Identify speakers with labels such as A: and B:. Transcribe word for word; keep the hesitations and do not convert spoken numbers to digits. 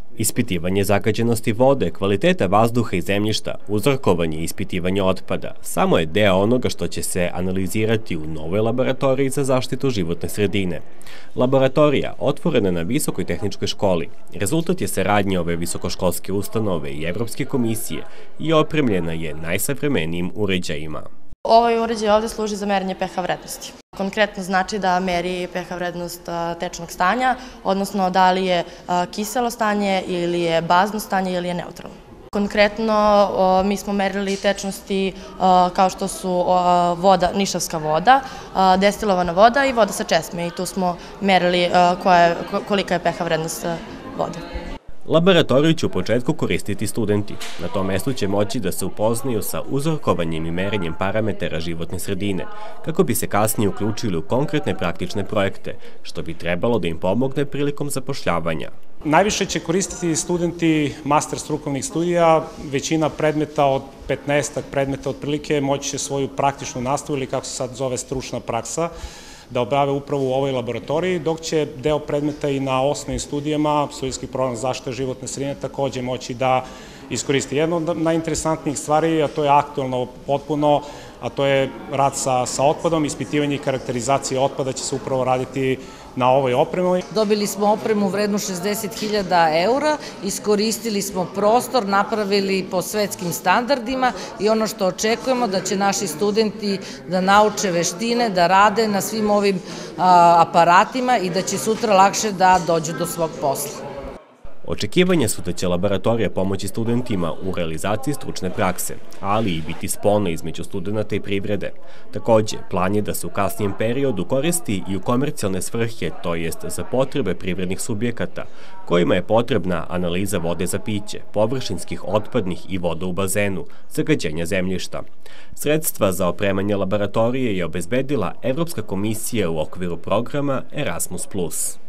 A: Ispitivanje zagađenosti vode, kvaliteta vazduha i zemljišta, uzorkovanje i ispitivanje otpada samo je deo onoga što će se analizirati u novoj laboratoriji za zaštitu životne sredine. Laboratorija, otvorena na Visokoj tehničkoj školi, rezultat je saradnje ove visokoškolske ustanove i Evropske komisije i opremljena je najsavremenijim uređajima.
B: Ovaj uređaj ovde služi za merenje pH vrednosti. Konkretno znači da meri pH vrednost tečnog stanja, odnosno da li je kiselo stanje ili je bazno stanje ili je neutralno. Konkretno mi smo merili tečnosti kao što su voda, nišavska voda, destilovana voda i voda sa česme i tu smo merili kolika je pH vrednost vode.
A: Laboratoriju će u početku koristiti studenti. Na tom mestu će moći da se upoznaju sa uzorkovanjem i merenjem parametara životne sredine, kako bi se kasnije uključili u konkretne praktične projekte, što bi trebalo da im pomogne prilikom zapošljavanja.
C: Najviše će koristiti studenti master strukovnih studija, većina predmeta od petnaestak predmeta otprilike moći će svoju praktičnu nastavu ili kako se sad zove stručna praksa, da obave upravo u ovoj laboratoriji, dok će deo predmeta i na osnovnim studijama, studijski program zaštite životne sredine, takođe moći da iskoristi. Jedno od najinteresantnijih stvari, a to je aktuelno potpuno, a to je rad sa, sa otpadom, ispitivanje i karakterizacije otpada će se upravo raditi na ovoj opremi.
D: Dobili smo opremu vrednu šezdeset hiljada eura, iskoristili smo prostor, napravili po svetskim standardima i ono što očekujemo da će naši studenti da nauče veštine, da rade na svim ovim aparatima i da će sutra lakše da dođu do svog posla.
A: Očekivanja su da će laboratorija pomoći studentima u realizaciji stručne prakse, ali i biti spona između studenta i privrede. Takođe, plan je da se u kasnijem periodu koristi i u komercijalne svrhe, to jest za potrebe privrednih subjekata, kojima je potrebna analiza vode za piće, površinskih otpadnih i voda u bazenu, zagađenja zemljišta. Sredstva za opremanje laboratorije je obezbedila Evropska komisija u okviru programa Erasmus plus.